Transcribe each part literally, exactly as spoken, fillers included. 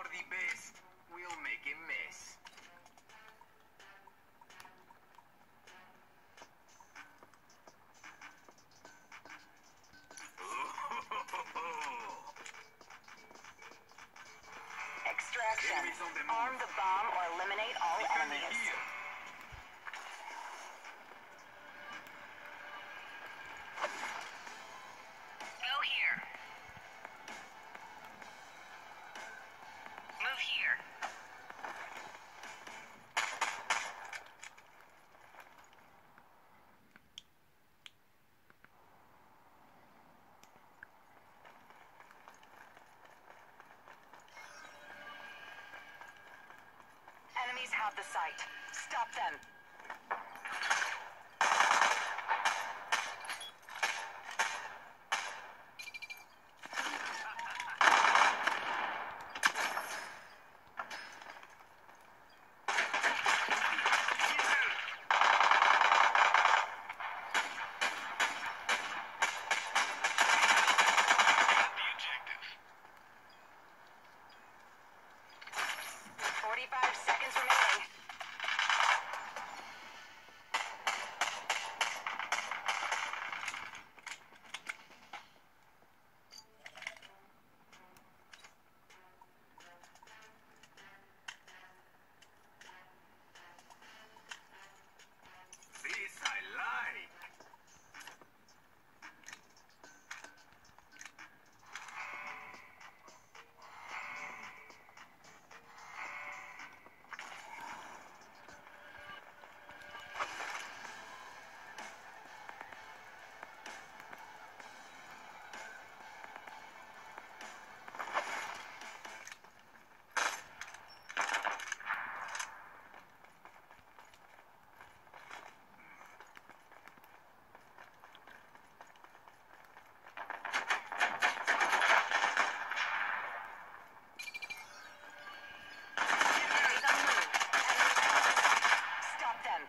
the best. We'll make a mess. Extraction. Enemies on the move. Arm the bomb or eliminate all Defend enemies. here. Go here. Move here. Enemies have the site. Stop them. forty-five seconds remaining. This I like. Stop them.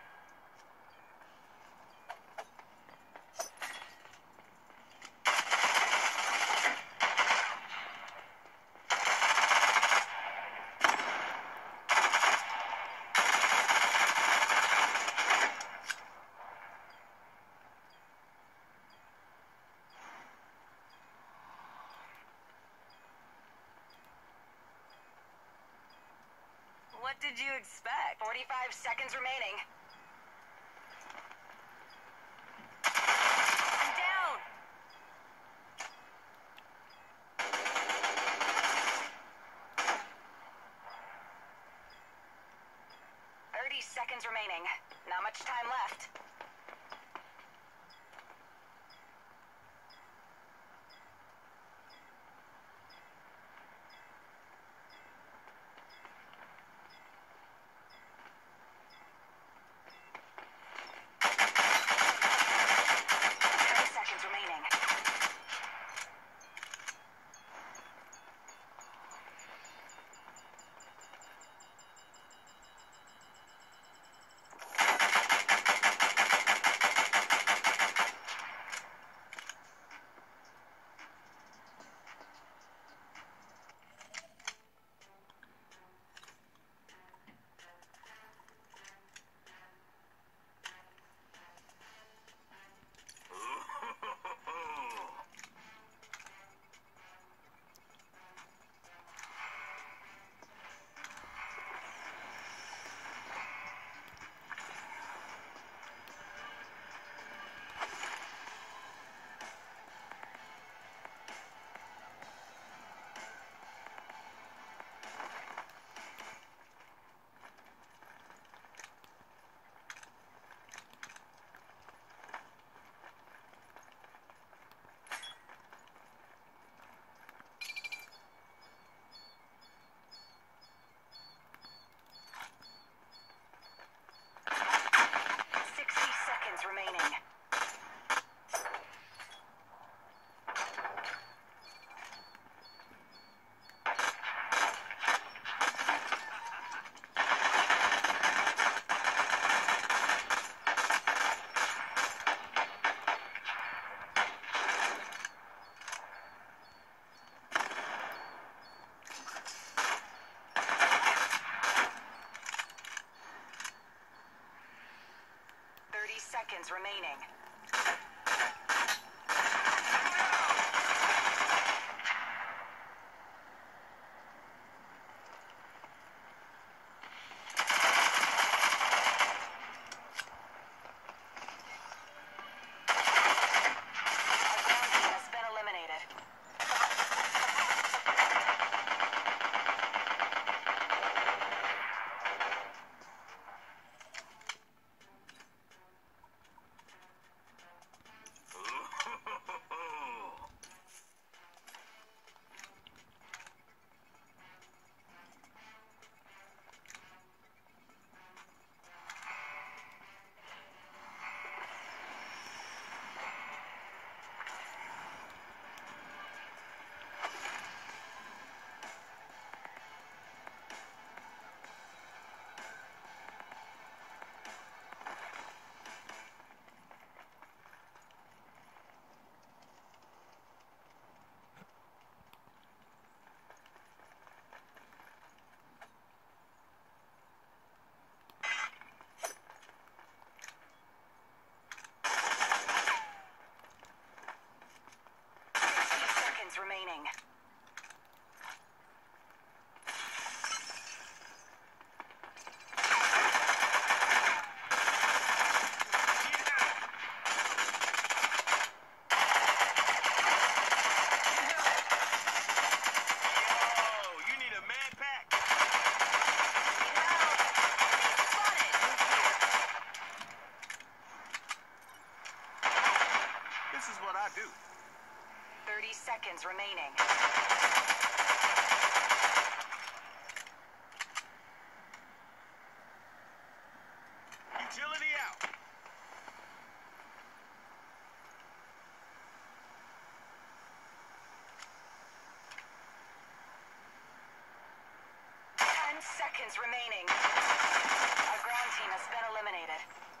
What did you expect? forty-five seconds remaining. I'm down. thirty seconds remaining. Not much time left. ten seconds remaining. remaining. Remaining. This is what I do. thirty seconds remaining. Utility out. Ten seconds remaining. Our ground team has been eliminated.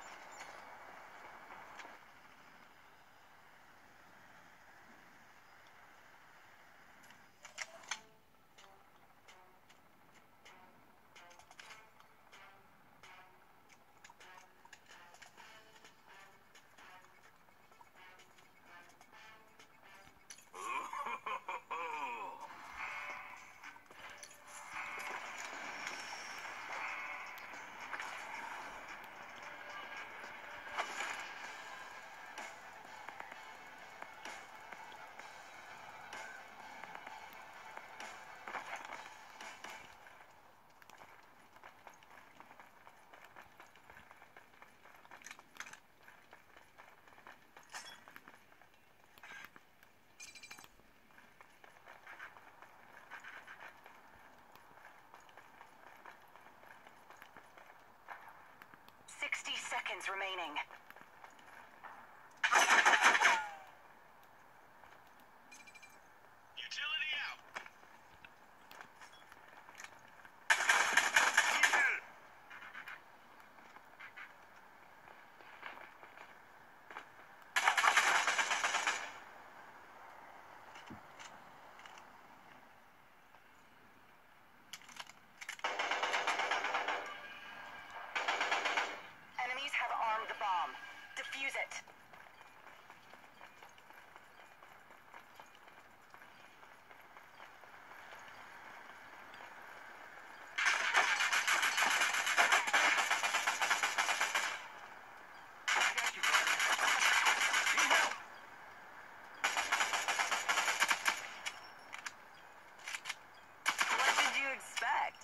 sixty seconds remaining. Utility out. Enemies have armed the bomb. Defuse it. What did you expect?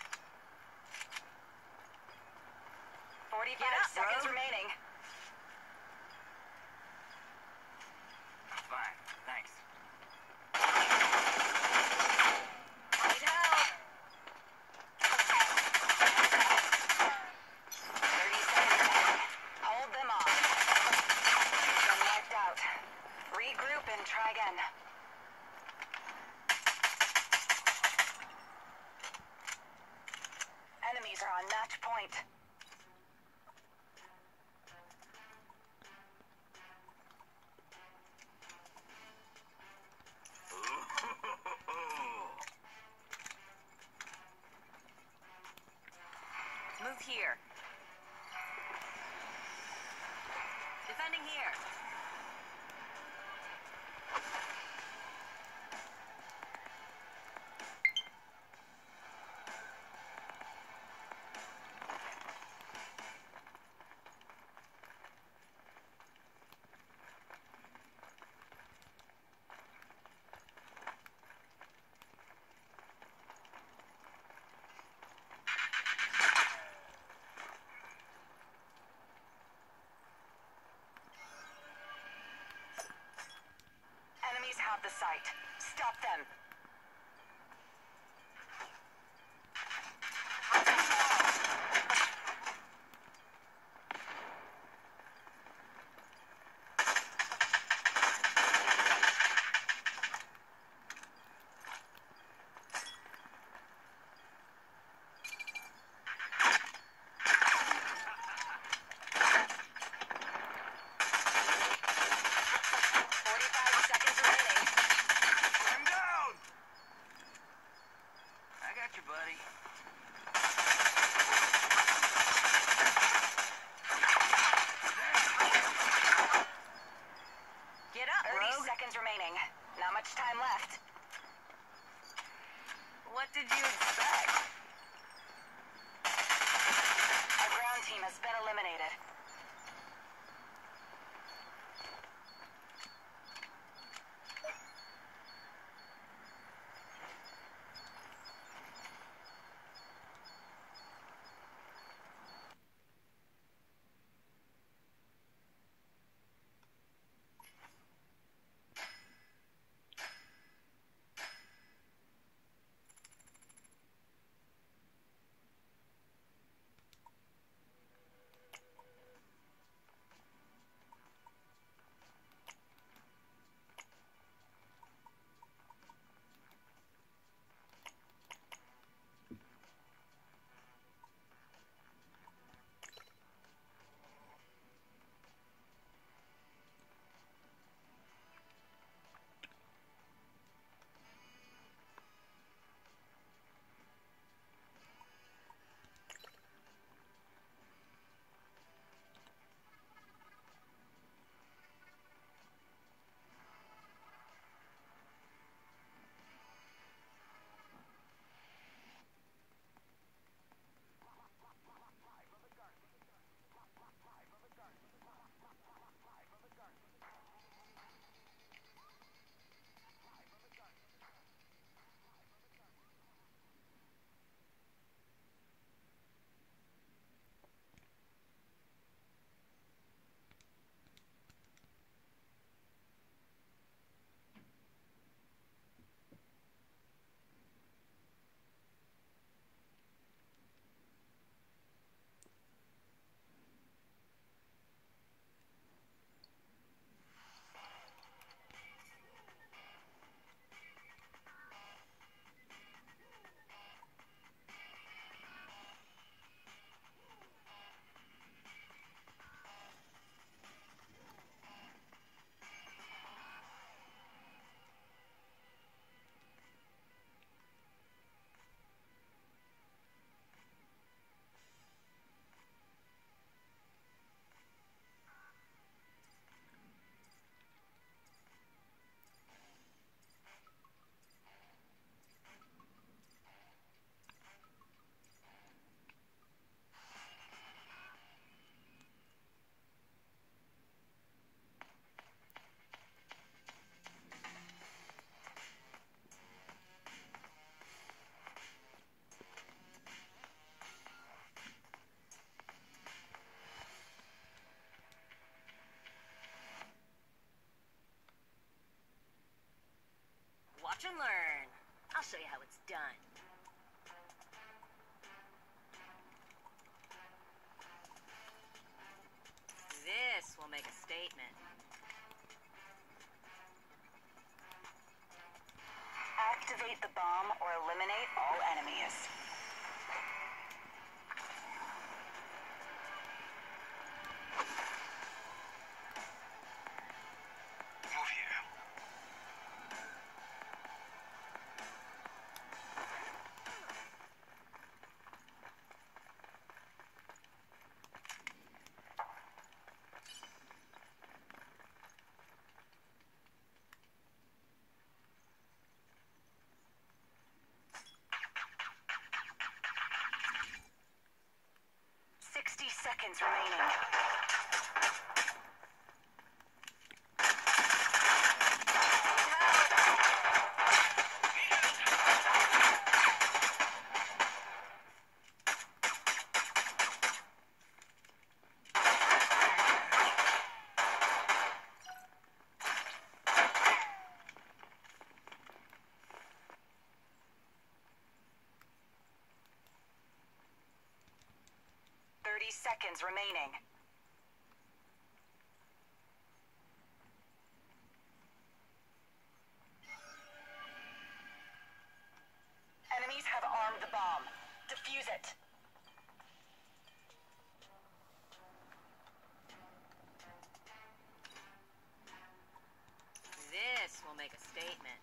forty-five up, seconds bro. remaining. Fine, thanks. Need help. thirty seconds remaining. Hold them off. You've been wiped out. Regroup and try again. Enemies are on match point. Move here. Defend Landing here. Enemies have the site. Stop them. forty-five seconds remaining. I'm down! I got you, buddy. Get up, thirty rogue. seconds remaining. Not much time left. What did you expect? Our ground team has been eliminated. Watch and learn. I'll show you how it's done. This will make a statement. Activate the bomb or eliminate all enemies. Move here. seconds remaining. thirty seconds remaining. Enemies have armed the bomb. Defuse it. This will make a statement.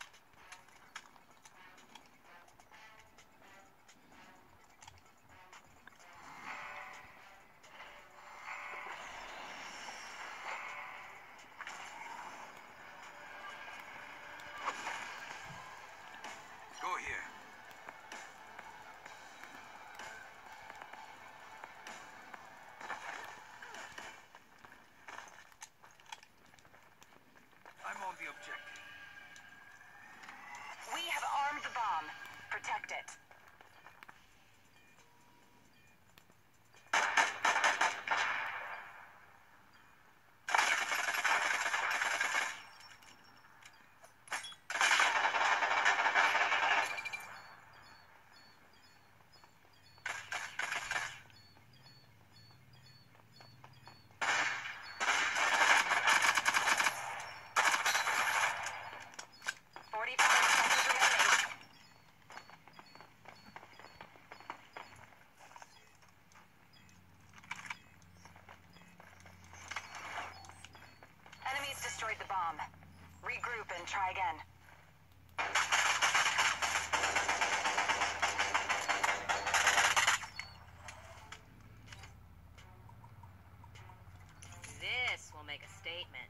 Go here. I'm on the objective. We have armed the bomb. Protect it. forty-five seconds remaining. Enemies destroyed the bomb. Regroup and try again. This will make a statement.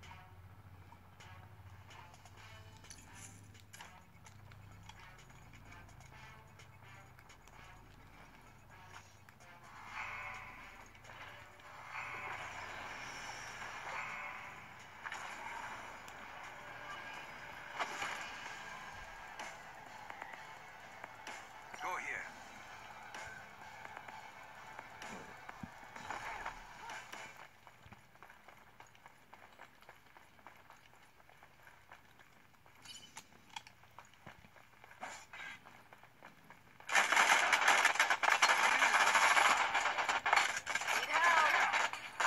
Go here. Need help.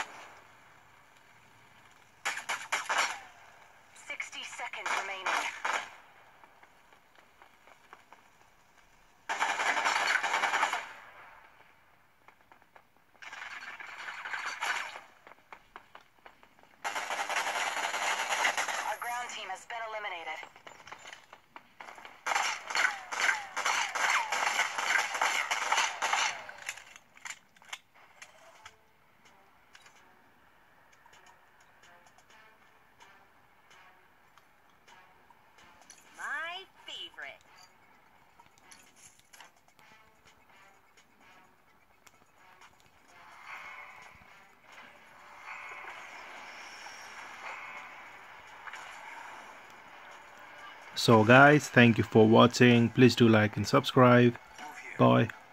sixty seconds remaining. Our ground team has been eliminated. My favorite. So guys, thank you for watching. Please do like and subscribe. Move here. Bye.